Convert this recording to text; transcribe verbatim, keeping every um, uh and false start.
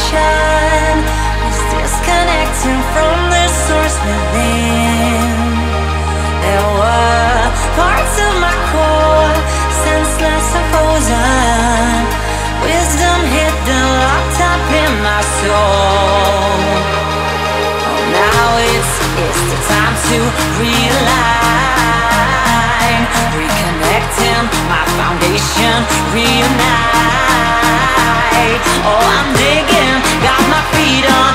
foundation is disconnecting from the source within. There were parts of my core, senseless and frozen, wisdom hidden, locked up in my soul. Oh, now it's, it's the time to realign, reconnecting my foundation, reunite. Oh, I'm digging, got my feet on